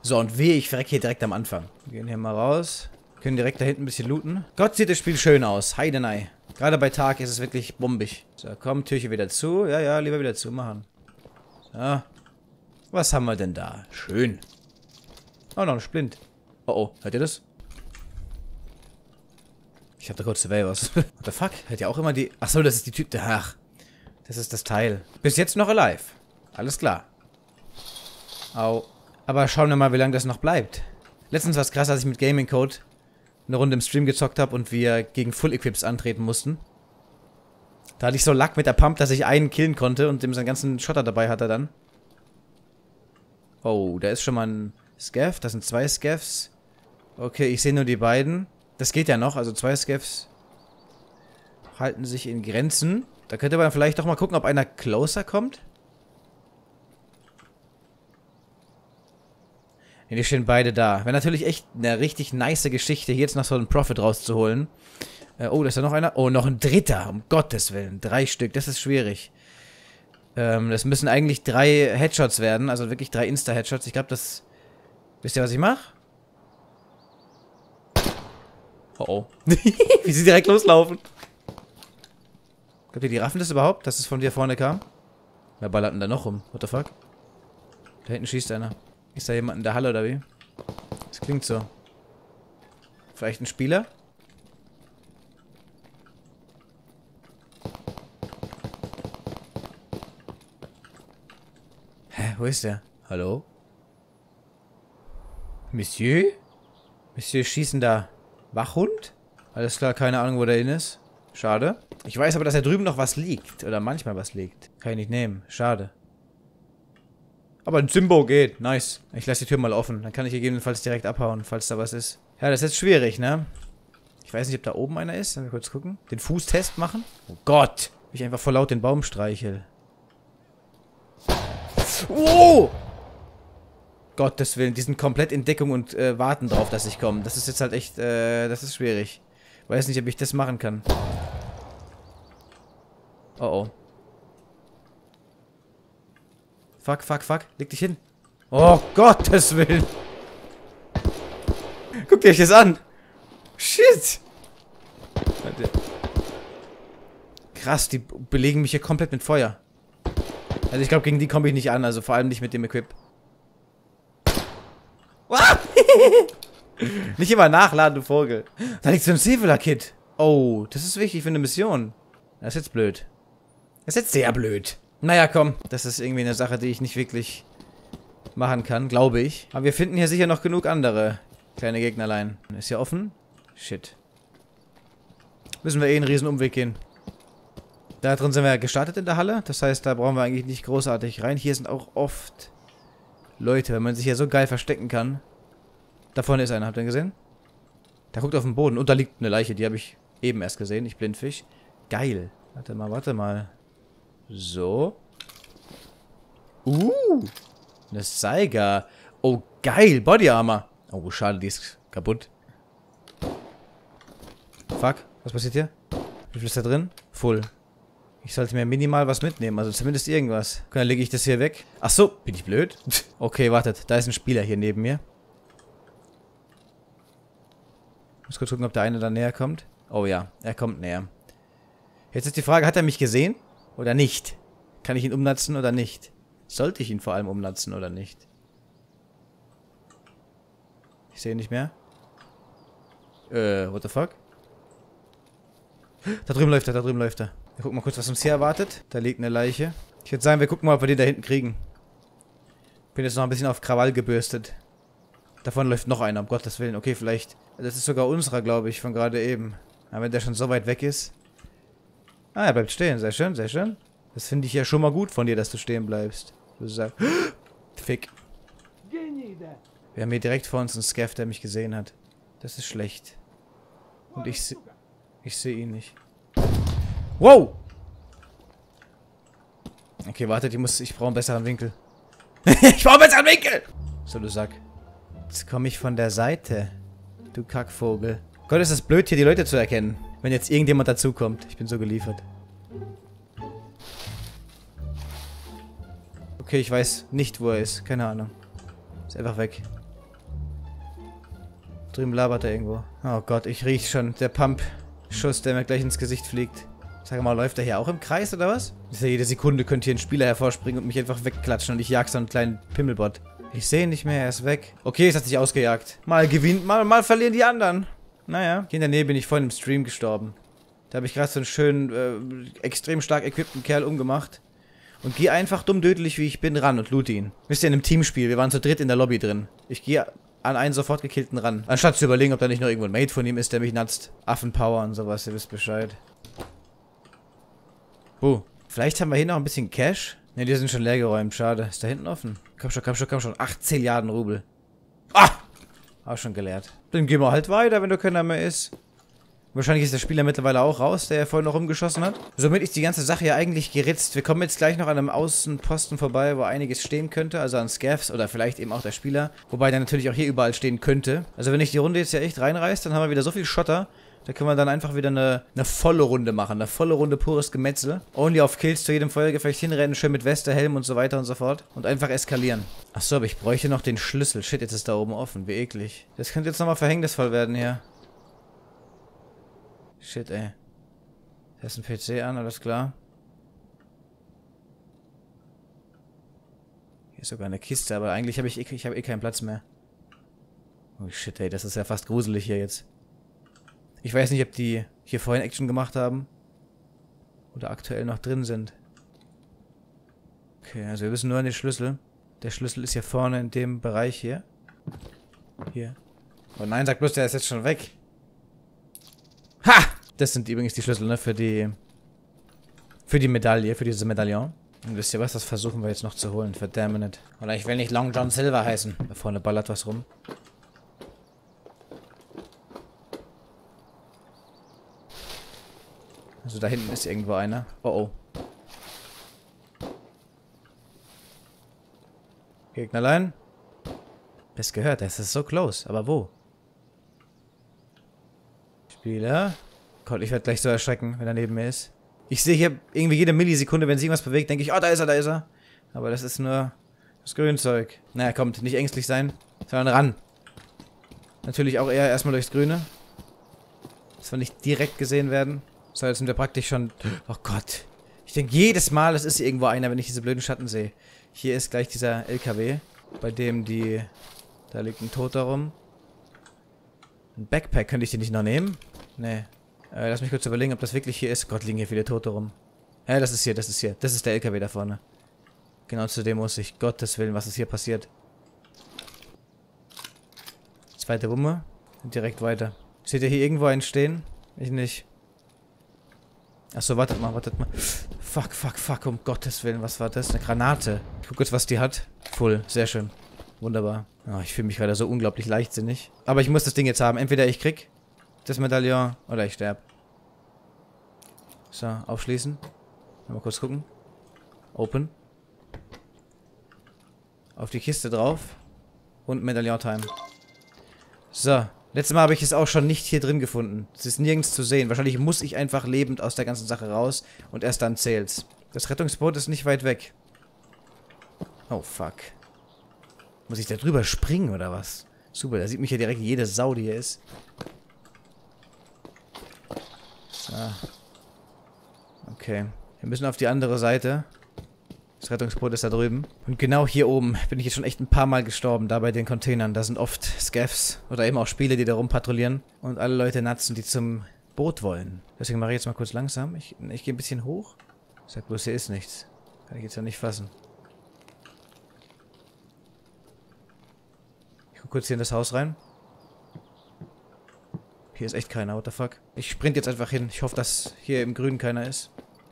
So, und wehe, ich verrecke hier direkt am Anfang. Wir gehen hier mal raus. Können direkt da hinten ein bisschen looten. Gott, sieht das Spiel schön aus. Heidenei. Gerade bei Tag ist es wirklich bombig. So, komm, Türchen wieder zu. Ja, ja, lieber wieder zumachen. So. Was haben wir denn da? Schön. Oh, noch ein Splint. Oh, oh. Hört ihr das? Ich hab da kurz was. What the fuck? Hört ihr auch immer die... Achso, das ist die Typ... Ach. Das ist das Teil. Bis jetzt noch alive. Alles klar. Au. Aber schauen wir mal, wie lange das noch bleibt. Letztens war es krass, als ich mit Gaming Code eine Runde im Stream gezockt habe und wir gegen Full Equips antreten mussten. Da hatte ich so Lack mit der Pump, dass ich einen killen konnte und dem seinen ganzen Schotter dabei hatte dann. Oh, da ist schon mal ein Scav. Das sind 2 Scavs. Okay, ich sehe nur die beiden. Das geht ja noch, also 2 Scavs halten sich in Grenzen. Da könnte man vielleicht doch mal gucken, ob einer closer kommt. Ne, die stehen beide da. Wäre natürlich echt eine richtig nice Geschichte, hier jetzt noch so einen Profit rauszuholen. Oh, da ist ja noch einer. Oh, noch ein dritter, um Gottes Willen. 3 Stück, das ist schwierig. Das müssen eigentlich 3 Headshots werden, also wirklich 3 Insta-Headshots. Ich glaube, das... Wisst ihr, was ich mache? Oh, oh. Wie sie direkt loslaufen. Glaubt ihr, die raffen das überhaupt, dass es von dir vorne kam? Wer ballert denn da noch rum? What the fuck? Da hinten schießt einer. Ist da jemand in der Halle oder wie? Das klingt so. Vielleicht ein Spieler? Hä, wo ist der? Hallo? Monsieur? Monsieur schießen da Wachhund? Alles klar, keine Ahnung, wo der hin ist. Schade. Ich weiß aber, dass da drüben noch was liegt. Oder manchmal was liegt. Kann ich nicht nehmen. Schade. Aber ein Zimbo geht. Nice. Ich lasse die Tür mal offen. Dann kann ich gegebenenfalls direkt abhauen, falls da was ist. Ja, das ist jetzt schwierig, ne? Ich weiß nicht, ob da oben einer ist. Dann kurz gucken. Den Fußtest machen. Oh Gott. Wie ich einfach voll laut den Baum streichel. Oh! Gottes Willen. Die sind komplett in Deckung und warten drauf, dass ich komme. Das ist jetzt halt echt, das ist schwierig. Weiß nicht, ob ich das machen kann. Oh oh. Fuck, fuck, fuck. Leg dich hin. Oh, Gottes Willen. Guckt euch das an. Shit. Krass, die belegen mich hier komplett mit Feuer. Also ich glaube, gegen die komme ich nicht an. Also vor allem nicht mit dem Equip. Nicht immer nachladen, du Vogel. Da liegt so ein Sevilla-Kit. Oh, das ist wichtig für eine Mission. Das ist jetzt blöd. Das ist jetzt sehr blöd. Naja, komm. Das ist irgendwie eine Sache, die ich nicht wirklich machen kann, glaube ich. Aber wir finden hier sicher noch genug andere kleine Gegnerlein. Ist hier offen? Shit. Müssen wir eh einen riesen Umweg gehen. Da drin sind wir ja gestartet in der Halle. Das heißt, da brauchen wir eigentlich nicht großartig rein. Hier sind auch oft Leute, wenn man sich hier so geil verstecken kann. Da vorne ist einer, habt ihr ihn gesehen? Der guckt auf den Boden und da liegt eine Leiche, die habe ich eben erst gesehen. Ich Blindfisch. Geil. Warte mal, warte mal. So. Eine Saiga. Oh, geil. Body Armor. Oh, schade, die ist kaputt. Fuck. Was passiert hier? Wie viel ist da drin? Full. Ich sollte mir minimal was mitnehmen. Also zumindest irgendwas. Okay, dann lege ich das hier weg. Ach so. Bin ich blöd? Okay, wartet. Da ist ein Spieler hier neben mir. Muss kurz gucken, ob der eine da näher kommt. Oh ja, er kommt näher. Jetzt ist die Frage, hat er mich gesehen? Oder nicht? Kann ich ihn umnatzen oder nicht? Sollte ich ihn vor allem umnatzen oder nicht? Ich sehe ihn nicht mehr. What the fuck? Da drüben läuft er, da drüben läuft er. Wir gucken mal kurz, was uns hier erwartet. Da liegt eine Leiche. Ich würde sagen, wir gucken mal, ob wir den da hinten kriegen. Bin jetzt noch ein bisschen auf Krawall gebürstet. Davon läuft noch einer, um Gottes Willen. Okay, vielleicht. Das ist sogar unserer, glaube ich, von gerade eben. Aber wenn der schon so weit weg ist. Ah, er bleibt stehen. Sehr schön, sehr schön. Das finde ich ja schon mal gut von dir, dass du stehen bleibst. Du sagst. Fick. Wir haben hier direkt vor uns einen Scav, der mich gesehen hat. Das ist schlecht. Und ich sehe ihn nicht. Wow! Okay, wartet, ich brauche einen besseren Winkel. Ich brauche einen besseren Winkel! So, du Sack. Jetzt komme ich von der Seite. Du Kackvogel. Gott, ist das blöd, hier die Leute zu erkennen. Wenn jetzt irgendjemand dazukommt. Ich bin so geliefert. Okay, ich weiß nicht, wo er ist. Keine Ahnung. Ist einfach weg. Drüben labert er irgendwo. Oh Gott, ich riech schon. Der Pump-Schuss, der mir gleich ins Gesicht fliegt. Sag mal, läuft er hier auch im Kreis, oder was? Ist ja jede Sekunde könnte hier ein Spieler hervorspringen und mich einfach wegklatschen und ich jag so einen kleinen Pimmelbot. Ich sehe ihn nicht mehr, er ist weg. Okay, es hat sich ausgejagt. Mal gewinnt, mal verlieren die anderen. Naja. Hier in der Nähe bin ich vorhin im Stream gestorben. Da habe ich gerade so einen schönen, extrem stark equipten Kerl umgemacht. Und gehe einfach dumm dödelig wie ich bin ran und loot ihn. Wisst ihr, in einem Teamspiel, wir waren zu dritt in der Lobby drin. Ich gehe an einen sofort gekillten ran. Anstatt zu überlegen, ob da nicht noch irgendwo ein Mate von ihm ist, der mich natzt. Affenpower und sowas, ihr wisst Bescheid. Vielleicht haben wir hier noch ein bisschen Cash. Ne, die sind schon leer geräumt, schade. Ist da hinten offen? Komm schon, komm schon, komm schon. 18 Milliarden Rubel. Ah! Auch schon geleert. Dann gehen wir halt weiter, wenn da keiner mehr ist. Wahrscheinlich ist der Spieler mittlerweile auch raus, der vorhin noch rumgeschossen hat. Somit ist die ganze Sache ja eigentlich geritzt. Wir kommen jetzt gleich noch an einem Außenposten vorbei, wo einiges stehen könnte. Also an Scavs oder vielleicht eben auch der Spieler. Wobei der natürlich auch hier überall stehen könnte. Also wenn ich die Runde jetzt ja echt reinreiße, dann haben wir wieder so viel Schotter. Da können wir dann einfach wieder eine volle Runde machen. Eine volle Runde pures Gemetzel. Only auf Kills zu jedem Feuergefecht hinrennen, schön mit Weste, Helm und so weiter und so fort. Und einfach eskalieren. Achso, aber ich bräuchte noch den Schlüssel. Shit, jetzt ist da oben offen. Wie eklig. Das könnte jetzt nochmal verhängnisvoll werden hier. Shit, ey. Da ist ein PC an, alles klar. Hier ist sogar eine Kiste, aber eigentlich habe ich eh keinen Platz mehr. Oh shit, ey, das ist ja fast gruselig hier jetzt. Ich weiß nicht, ob die hier vorhin Action gemacht haben. Oder aktuell noch drin sind. Okay, also wir wissen nur an den Schlüssel. Der Schlüssel ist hier vorne in dem Bereich hier. Hier. Oh nein, sag bloß, der ist jetzt schon weg. Ha! Das sind übrigens die Schlüssel, ne? Für die Medaille, für diese Medaillon. Und wisst ihr was, das versuchen wir jetzt noch zu holen. Verdammt. Oder ich will nicht Long John Silver heißen. Da vorne ballert was rum. Also da hinten ist irgendwo einer. Oh oh. Gegnerlein. Das gehört, das ist so close. Aber wo? Spieler. Gott, ich werde gleich so erschrecken, wenn er neben mir ist. Ich sehe hier irgendwie jede Millisekunde, wenn sich irgendwas bewegt, denke ich, oh, da ist er, da ist er. Aber das ist nur das Grünzeug. Naja, kommt, nicht ängstlich sein, sondern ran. Natürlich auch eher erstmal durchs Grüne. Dass wir nicht direkt gesehen werden. So, jetzt sind wir praktisch schon... Oh Gott. Ich denke jedes Mal, es ist irgendwo einer, wenn ich diese blöden Schatten sehe. Hier ist gleich dieser LKW, bei dem die... Da liegt ein Toter rum. Ein Backpack, könnte ich den nicht noch nehmen? Nee. Lass mich kurz überlegen, ob das wirklich hier ist. Gott, liegen hier viele Tote rum. Ja, das ist hier, das ist hier. Das ist der LKW da vorne. Genau zu dem muss ich. Gottes Willen, was ist hier passiert? Zweite Wumme. Und direkt weiter. Seht ihr hier irgendwo einen stehen? Ich nicht. Achso, wartet mal, wartet mal. Fuck, fuck, fuck, um Gottes Willen, was war das? Eine Granate. Ich guck kurz, was die hat. Full, sehr schön. Wunderbar. Oh, ich fühle mich gerade so unglaublich leichtsinnig. Aber ich muss das Ding jetzt haben. Entweder ich krieg das Medaillon oder ich sterbe. So, aufschließen. Mal kurz gucken. Open. Auf die Kiste drauf. Und Medaillon-Time. So. Letztes Mal habe ich es auch schon nicht hier drin gefunden. Es ist nirgends zu sehen. Wahrscheinlich muss ich einfach lebend aus der ganzen Sache raus. Und erst dann zählt's. Das Rettungsboot ist nicht weit weg. Oh, fuck. Muss ich da drüber springen, oder was? Super, da sieht mich ja direkt jede Sau, die hier ist. So. Okay. Wir müssen auf die andere Seite. Das Rettungsboot ist da drüben. Und genau hier oben bin ich jetzt schon echt ein paar Mal gestorben, da bei den Containern. Da sind oft Scavs oder eben auch Spiele, die da rumpatrouillieren. Und alle Leute natzen, die zum Boot wollen. Deswegen mache ich jetzt mal kurz langsam. Ich gehe ein bisschen hoch. Sag bloß, hier ist nichts. Kann ich jetzt ja nicht fassen. Ich gucke kurz hier in das Haus rein. Hier ist echt keiner, what the fuck. Ich sprint jetzt einfach hin. Ich hoffe, dass hier im Grünen keiner ist.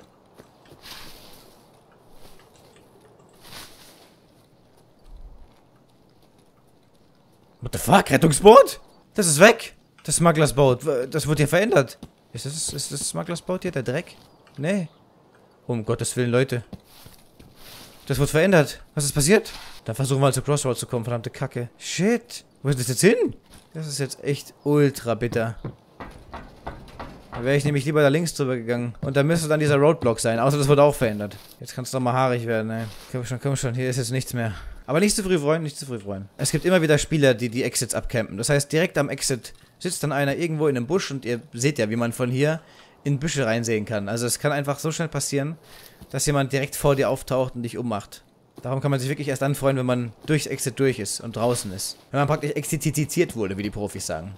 What the fuck? Rettungsboot? Das ist weg. Das Smugglers Boat. Das wurde hier verändert. Ist das Smugglers Boat hier der Dreck? Nee. Um Gottes Willen, Leute. Das wurde verändert. Was ist passiert? Dann versuchen wir mal zur Crossroad zu kommen. Verdammte Kacke. Shit. Wo ist das jetzt hin? Das ist jetzt echt ultra bitter. Da wäre ich nämlich lieber da links drüber gegangen. Und da müsste dann dieser Roadblock sein. Außer das wurde auch verändert. Jetzt kann es doch mal haarig werden, ey. Komm schon, komm schon. Hier ist jetzt nichts mehr. Aber nicht zu früh freuen, nicht zu früh freuen. Es gibt immer wieder Spieler, die die Exits abcampen. Das heißt, direkt am Exit sitzt dann einer irgendwo in einem Busch und ihr seht ja, wie man von hier in Büsche reinsehen kann. Also es kann einfach so schnell passieren, dass jemand direkt vor dir auftaucht und dich ummacht. Darum kann man sich wirklich erst dann freuen, wenn man durchs Exit durch ist und draußen ist. Wenn man praktisch exitiziert wurde, wie die Profis sagen.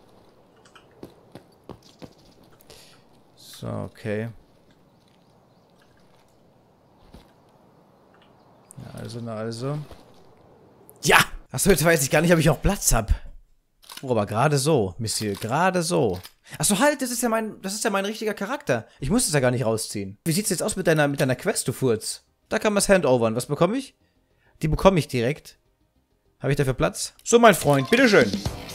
So, okay. Na also. Ja! Achso, jetzt weiß ich gar nicht, ob ich noch Platz habe. Oh, aber gerade so, Monsieur, gerade so. Achso, halt, das ist ja mein richtiger Charakter. Ich muss es ja gar nicht rausziehen. Wie sieht's jetzt aus mit deiner Quest, du Furz? Da kann man es handovern. Was bekomme ich? Die bekomme ich direkt. Habe ich dafür Platz? So, mein Freund, bitteschön.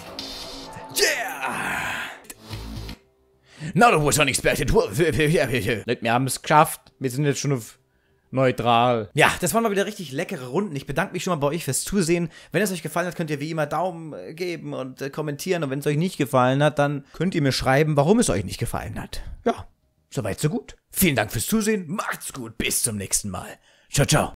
Yeah! Now that was unexpected. Wir haben es geschafft. Wir sind jetzt schon auf neutral. Ja, das waren mal wieder richtig leckere Runden. Ich bedanke mich schon mal bei euch fürs Zusehen. Wenn es euch gefallen hat, könnt ihr wie immer Daumen geben und kommentieren. Und wenn es euch nicht gefallen hat, dann könnt ihr mir schreiben, warum es euch nicht gefallen hat. Ja, soweit so gut. Vielen Dank fürs Zusehen. Macht's gut. Bis zum nächsten Mal. Ciao, ciao.